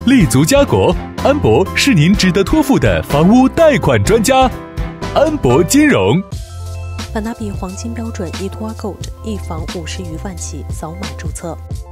立足家国，安博是您值得托付的房屋贷款专家。安博金融。 本大币黄金标准E2R Gold， 一房50余万起，扫码注册。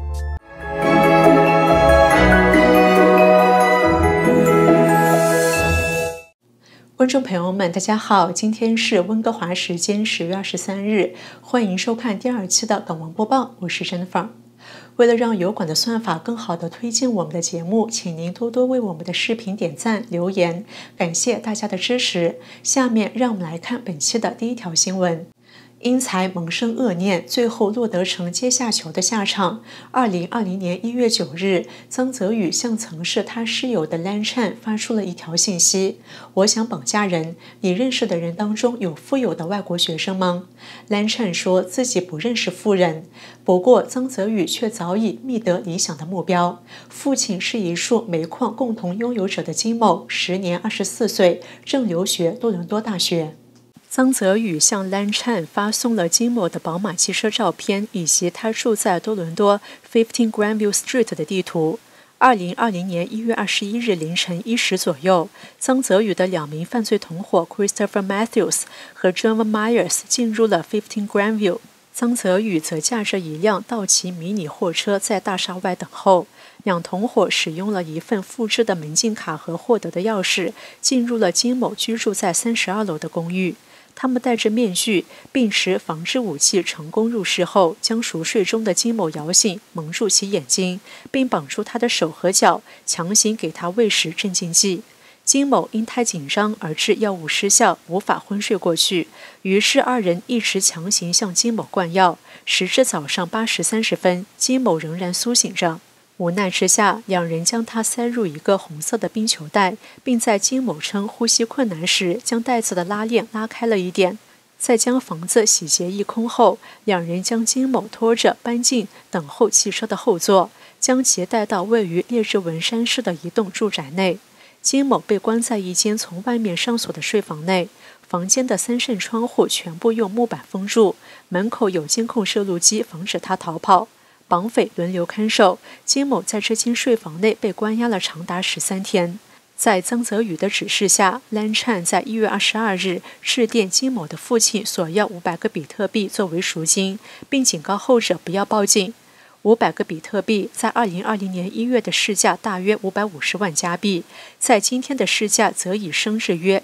观众朋友们，大家好，今天是温哥华时间10月23日，欢迎收看第2期的港闻播报，我是 Jennifer。为了让油管的算法更好地推荐我们的节目，请您多多为我们的视频点赞、留言，感谢大家的支持。下面让我们来看本期的第一条新闻。因财萌生恶念，最后落得成阶下囚的下场。2020年1月9日，曾泽宇向曾是他室友的 Lan Chan 发出了一条信息：我想绑架人，你认识的人当中有富有的外国学生吗？ Lan Chan 说自己不认识富人，不过曾泽宇却早已觅得理想的目标。父亲是一束煤矿共同拥有者的金某，时年24岁，正留学多伦多大学。曾泽宇向 Lan Chan 发送了金某的宝马汽车照片，以及他住在多伦多15 Granville Street 的地图。2020年1月21日凌晨1时左右，曾泽宇的2名犯罪同伙 Christopher Matthews 和 John Myers 进入了15 Granville。曾泽宇则驾着一辆道奇迷你货车在大厦外等候。两同伙使用了一份复制的门禁卡和获得的钥匙，进入了金某居住在32楼的公寓。他们戴着面具，并持防制武器成功入室后，将熟睡中的金某摇醒，蒙住其眼睛，并绑住他的手和脚，强行给他喂食镇静剂。金某因太紧张而致药物失效，无法昏睡过去，于是二人一直强行向金某灌药。时至早上8时30分，金某仍然苏醒着。无奈之下，两人将他塞入一个红色的冰球袋，并在金某称呼吸困难时，将袋子的拉链拉开了一点。在将房子洗劫一空后，两人将金某拖着搬进等候汽车的后座，将其带到位于列治文山市的一栋住宅内。金某被关在一间从外面上锁的睡房内，房间的3扇窗户全部用木板封住，门口有监控摄录机防止他逃跑。绑匪轮流看守，金某在这间睡房内被关押了长达13天。在曾泽宇的指示下，Lan Chan 在1月22日致电金某的父亲，索要500个比特币作为赎金，并警告后者不要报警。500个比特币在2020年1月的市价大约550万加币，在今天的市价则已升至约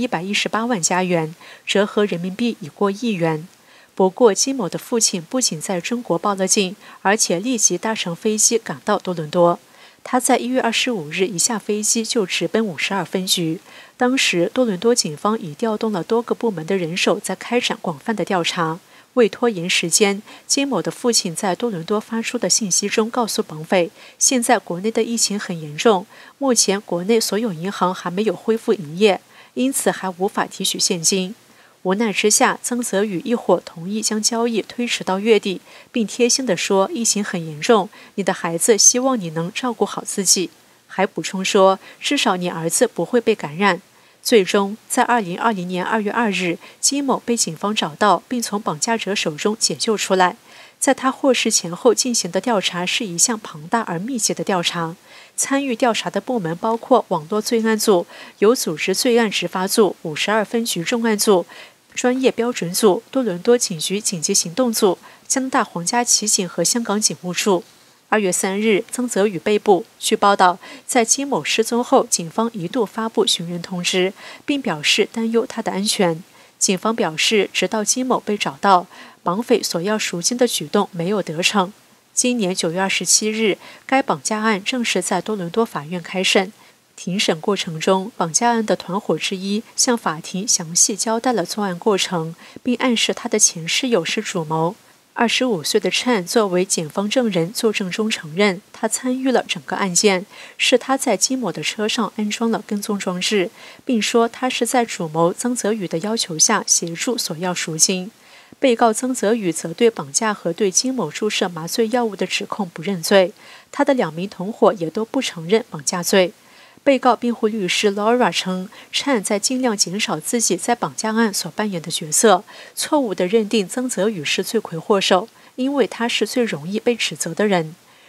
2118万加元，折合人民币已过1亿元。不过，金某的父亲不仅在中国报了警，而且立即搭乘飞机赶到多伦多。他在1月25日一下飞机就直奔52分局。当时，多伦多警方已调动了多个部门的人手在开展广泛的调查。为拖延时间，金某的父亲在多伦多发出的信息中告诉绑匪，现在国内的疫情很严重，目前国内所有银行还没有恢复营业，因此还无法提取现金。无奈之下，曾泽宇一伙同意将交易推迟到月底，并贴心地说疫情很严重，你的孩子希望你能照顾好自己，还补充说至少你儿子不会被感染。最终，在2020年2月2日，金某被警方找到，并从绑架者手中解救出来。在他获释前后进行的调查是一项庞大而密集的调查，参与调查的部门包括网络罪案组、有组织罪案执法组、52分局重案组、专业标准组、多伦多警局紧急行动组、加拿大皇家骑警和香港警务处。2月3日，曾泽宇被捕。据报道，在金某失踪后，警方一度发布寻人通知，并表示担忧他的安全。警方表示，直到金某被找到，绑匪索要赎金的举动没有得逞。今年9月27日，该绑架案正式在多伦多法院开审。庭审过程中，绑架案的团伙之一向法庭详细交代了作案过程，并暗示他的前室友是主谋。25岁的 Chan 作为检方证人作证中承认，他参与了整个案件，是他在金某的车上安装了跟踪装置，并说他是在主谋曾泽宇的要求下协助索要赎金。被告曾泽宇则对绑架和对金某注射麻醉药物的指控不认罪，他的2名同伙也都不承认绑架罪。被告辩护律师 Laura 称 ，Chan 在尽量减少自己在绑架案所扮演的角色，错误地认定曾泽宇是罪魁祸首，因为他是最容易被指责的人。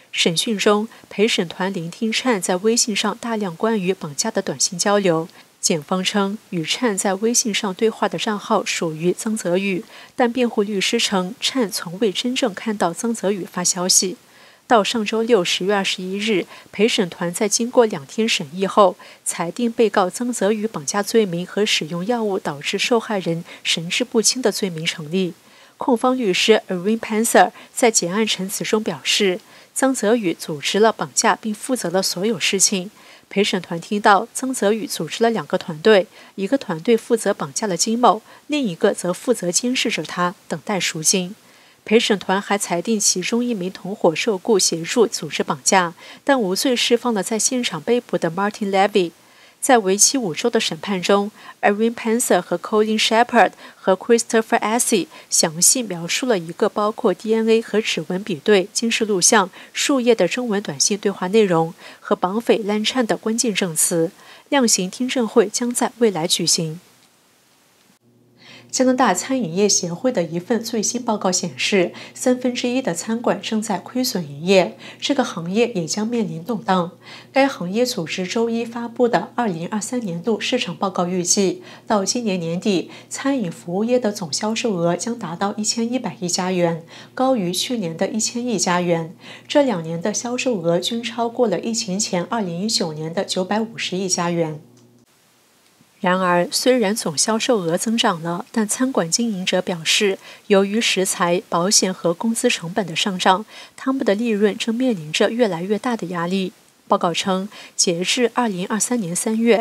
审讯中，陪审团聆听Chan在微信上大量关于绑架的短信交流。检方称，与Chan在微信上对话的账号属于曾泽宇，但辩护律师称Chan从未真正看到曾泽宇发消息。到上周六10月21日，陪审团在经过2天审议后，裁定被告曾泽宇绑架罪名和使用药物导致受害人神志不清的罪名成立。控方律师 Erin Panzer 在结案陈词中表示，曾泽宇组织了绑架并负责了所有事情。陪审团听到曾泽宇组织了2个团队，一个团队负责绑架了金某，另一个则负责监视着他，等待赎金。陪审团还裁定其中1名同伙受雇协助组织绑架，但无罪释放了在现场被捕的 Martin Levy。在为期5周的审判中 ，Erin Panzer 和 Colin Shepard 和 Christopher Assey 详细描述了一个包括 DNA 和指纹比对、监视录像、数页的中文短信对话内容和绑匪Lan Chan的关键证词。量刑听证会将在未来举行。加拿大餐饮业协会的一份最新报告显示，1/3的餐馆正在亏损营业，这个行业也将面临动荡。该行业组织周一发布的2023年度市场报告预计，到今年年底，餐饮服务业的总销售额将达到1100亿加元，高于去年的1000亿加元。这2年的销售额均超过了疫情前2019年的950亿加元。然而，虽然总销售额增长了，但餐馆经营者表示，由于食材、保险和工资成本的上涨，他们的利润正面临着越来越大的压力。报告称，截至2023年3月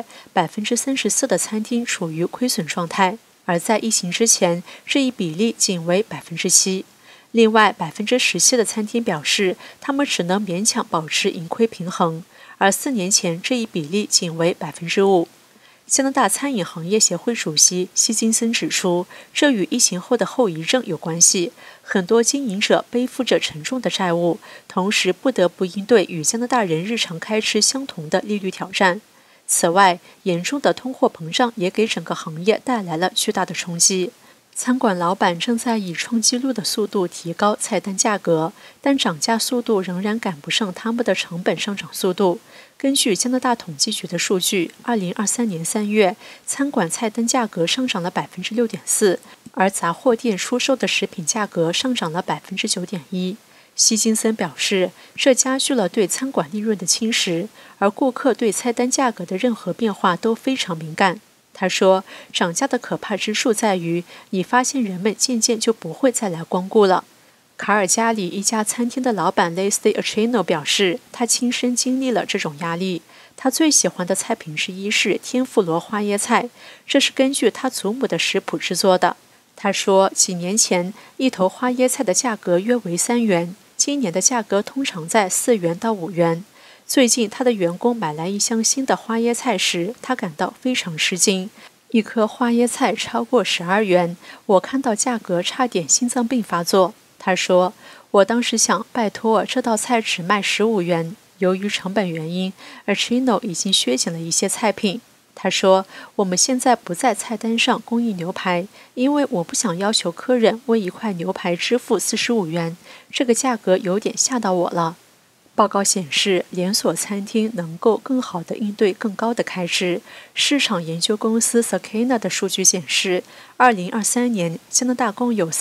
，34%的餐厅处于亏损状态，而在疫情之前，这一比例仅为7%。另外，17%的餐厅表示，他们只能勉强保持盈亏平衡，而4年前这一比例仅为5%。加拿大餐饮行业协会主席希金森指出，这与疫情后的后遗症有关系。很多经营者背负着沉重的债务，同时不得不应对与加拿大人日常开支相同的利率挑战。此外，严重的通货膨胀也给整个行业带来了巨大的冲击。餐馆老板正在以创纪录的速度提高菜单价格，但涨价速度仍然赶不上他们的成本上涨速度。根据加拿大统计局的数据，2023年3月，餐馆菜单价格上涨了6.4%，而杂货店出售的食品价格上涨了9.1%。希金森表示，这加剧了对餐馆利润的侵蚀，而顾客对菜单价格的任何变化都非常敏感。他说，涨价的可怕之处在于，你发现人们渐渐就不会再来光顾了。卡尔加里一家餐厅的老板 Leslie Achino 表示，他亲身经历了这种压力。他最喜欢的菜品之一是天妇罗花椰菜，这是根据他祖母的食谱制作的。他说，几年前一头花椰菜的价格约为3元，今年的价格通常在4元到5元。最近，他的员工买来一箱新的花椰菜时，他感到非常吃惊。一颗花椰菜超过12元，我看到价格差点心脏病发作。他说，我当时想，拜托，这道菜只卖15元。由于成本原因 ，Achino 已经削减了一些菜品。他说，我们现在不在菜单上供应牛排，因为我不想要求客人为一块牛排支付45元，这个价格有点吓到我了。报告显示，连锁餐厅能够更好地应对更高的开支。市场研究公司 Sakana 的数据显示，2023年加拿大共有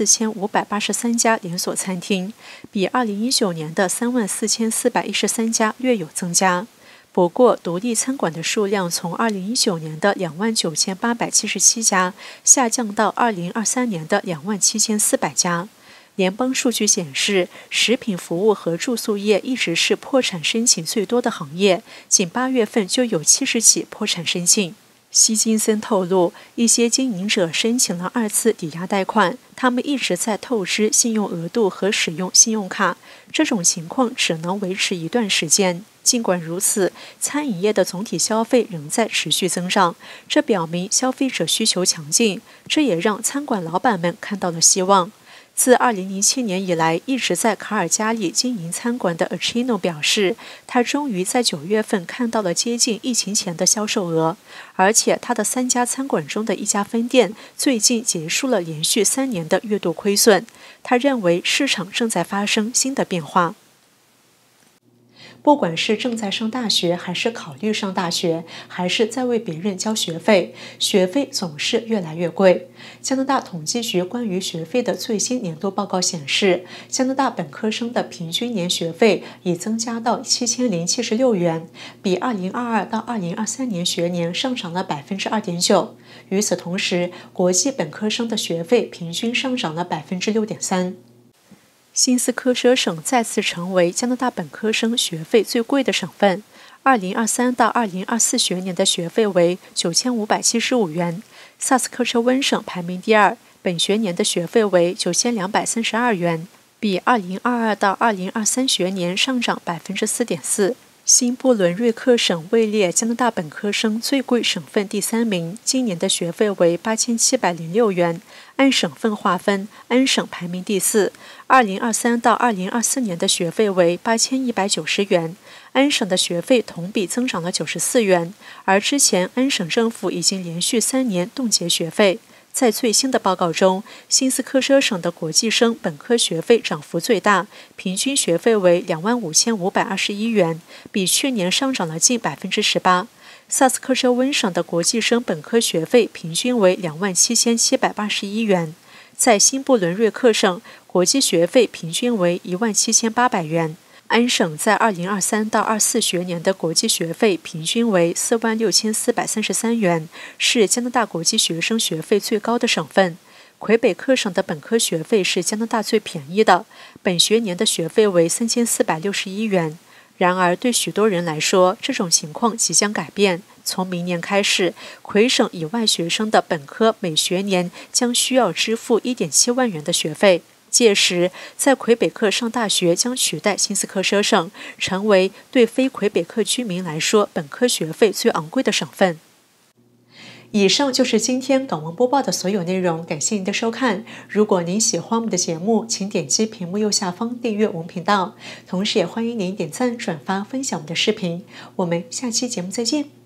34,583家连锁餐厅，比2019年的34,413家略有增加。不过，独立餐馆的数量从2019年的29,877家下降到2023年的27,400家。联邦数据显示，食品服务和住宿业一直是破产申请最多的行业，仅8月份就有70起破产申请。希金森透露，一些经营者申请了2次抵押贷款，他们一直在透支信用额度和使用信用卡，这种情况只能维持一段时间。尽管如此，餐饮业的总体消费仍在持续增长，这表明消费者需求强劲，这也让餐馆老板们看到了希望。自2007年以来一直在卡尔加里经营餐馆的 Achino 表示，他终于在9月份看到了接近疫情前的销售额，而且他的3家餐馆中的1家分店最近结束了连续3年的月度亏损。他认为市场正在发生新的变化。 不管是正在上大学，还是考虑上大学，还是在为别人交学费，学费总是越来越贵。加拿大统计局关于学费的最新年度报告显示，加拿大本科生的平均年学费已增加到7076元，比2022到2023年学年上涨了2.9%。与此同时，国际本科生的学费平均上涨了6.3%。新斯科舍省再次成为加拿大本科生学费最贵的省份。2023到2024学年的学费为9575元，萨斯科彻温省排名第二，本学年的学费为9232元，比2022到2023学年上涨4.4%。新布伦瑞克省位列加拿大本科生最贵省份第3名，今年的学费为8706元。按省份划分，安省排名第4。2023到2024年的学费为8190元，安省的学费同比增长了94元，而之前安省政府已经连续3年冻结学费。在最新的报告中，新斯科舍省的国际生本科学费涨幅最大，平均学费为25521元，比去年上涨了近18%。萨斯科彻温省的国际生本科学费平均为27781元。在新布伦瑞克省，国际学费平均为17800元。安省在2023到24学年的国际学费平均为46433元，是加拿大国际学生学费最高的省份。魁北克省的本科学费是加拿大最便宜的，本学年的学费为3461元。然而，对许多人来说，这种情况即将改变。从明年开始，魁省以外学生的本科每学年将需要支付1.7万元的学费。届时，在魁北克上大学将取代新斯科舍省，成为对非魁北克居民来说本科学费最昂贵的省份。以上就是今天港闻播报的所有内容，感谢您的收看。如果您喜欢我们的节目，请点击屏幕右下方订阅我们频道，同时也欢迎您点赞、转发、分享我们的视频。我们下期节目再见。